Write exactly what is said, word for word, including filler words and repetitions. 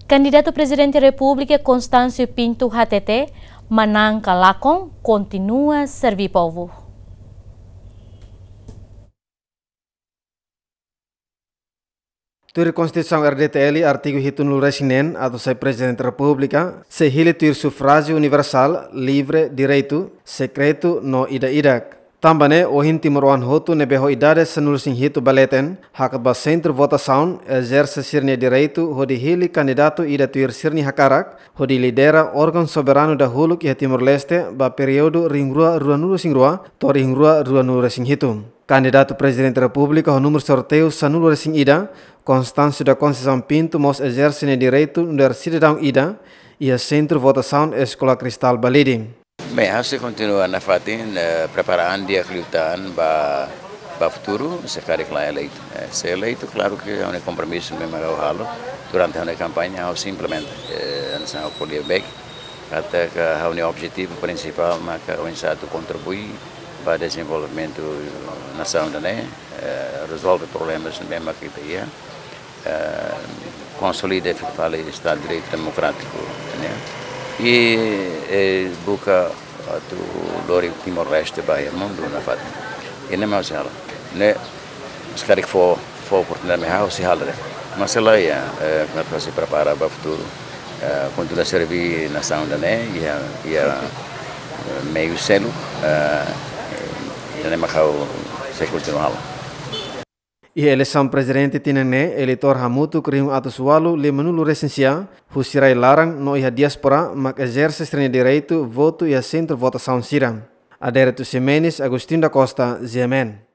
Candidato Presidente da República Constâncio Pinto H T T, Manang Kalakong, continua a servir povo. Tur Constituição R D T L, artigo hitun resinen, atau sai Presidente da República, se hile tur sufrágio universal, livre, direito, secreto, no ida-idak. Também, o hintimoroan hotu nebeho idade senul sing hitu baleten, hakaba centro votação, exerce sirne direito, hodi hili candidato ida tuir sirni hakarak, hodi lidera órgão soberano da Huluk e Timor-Leste, ba período ringrua ruanulu singrua, to ringrua ruanulu sing hitu. Candidato Presidente da República, o número sorteio sanulu sing ida, Constâncio da Conceição Pinto, mos exerce ne direito under cidadão ida, e a centro votação Escola Cristal Balidi. Bem, você continua na fatin preparando dia kelutan ba ba futuro se cara que lá é eleito. Se é eleito, claro que é um compromisso mesmo ao halo durante a campanha ao simplesmente ansa ao poder bem até que a único objetivo principal mas que o Estado contribui para o desenvolvimento nação da né resolve problemas mesmo aqui daí consolida o Estado de Direito Democrático, né? E, e busca o Lori Timor-Leste Bahia mundo na fato e nem mais ela né os caras que for for oportunidade mais ao se halre mas ela é para se preparar para o futuro continua a servir nação da né e a e a meio selo e nem mais ao se continuar. E a eleição presidente tinene eleitor hamutu kriung atus walu le menulu resensia husirai larang no iha diaspora mak exerce strene direito voto e a centro votação siram. Adere tu Semenis Agostinho da Costa, Zemen.